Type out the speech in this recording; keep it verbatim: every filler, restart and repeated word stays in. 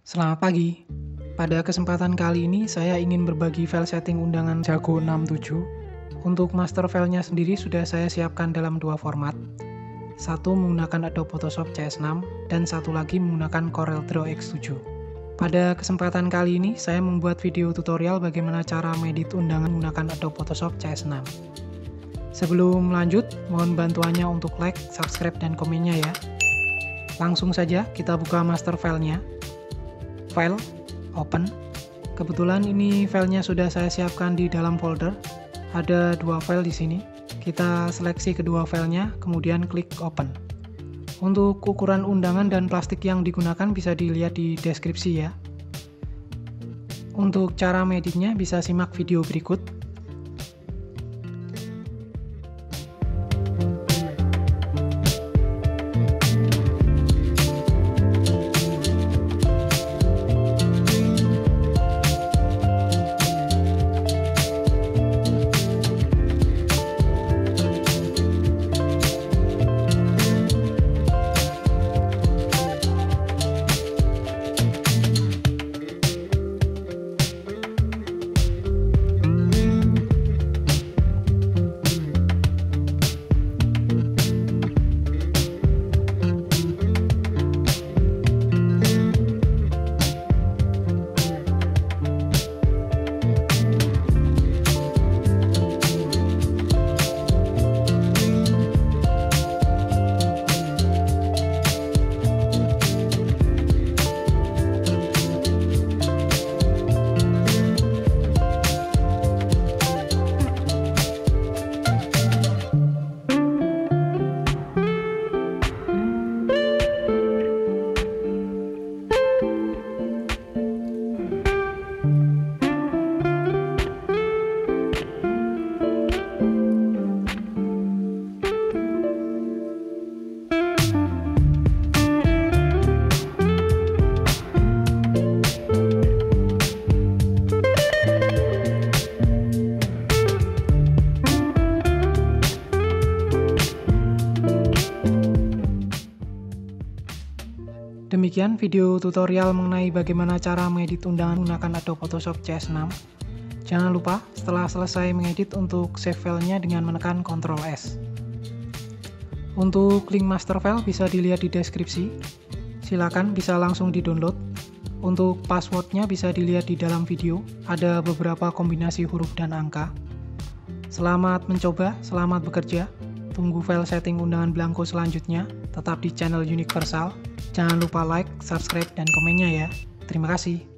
Selamat pagi. Pada kesempatan kali ini saya ingin berbagi file setting undangan Jago enam tujuh. Untuk master filenya sendiri sudah saya siapkan dalam dua format. Satu menggunakan Adobe Photoshop C S enam dan satu lagi menggunakan CorelDRAW X tujuh. Pada kesempatan kali ini saya membuat video tutorial bagaimana cara mengedit undangan menggunakan Adobe Photoshop C S enam. Sebelum lanjut, mohon bantuannya untuk like, subscribe, dan komennya ya. Langsung saja kita buka master filenya. File, open. Kebetulan ini filenya sudah saya siapkan di dalam folder. Ada dua file di sini. Kita seleksi kedua filenya, kemudian klik open. Untuk ukuran undangan dan plastik yang digunakan bisa dilihat di deskripsi ya. Untuk cara mengeditnya bisa simak video berikut. Demikian video tutorial mengenai bagaimana cara mengedit undangan menggunakan Adobe Photoshop C S enam. Jangan lupa setelah selesai mengedit untuk save filenya dengan menekan Ctrl S. Untuk link master file bisa dilihat di deskripsi. Silakan bisa langsung di-download. Untuk passwordnya bisa dilihat di dalam video. Ada beberapa kombinasi huruf dan angka. Selamat mencoba, selamat bekerja. Tunggu file setting undangan belangko selanjutnya. Tetap di channel Universal. Jangan lupa like, subscribe, dan komennya ya. Terima kasih.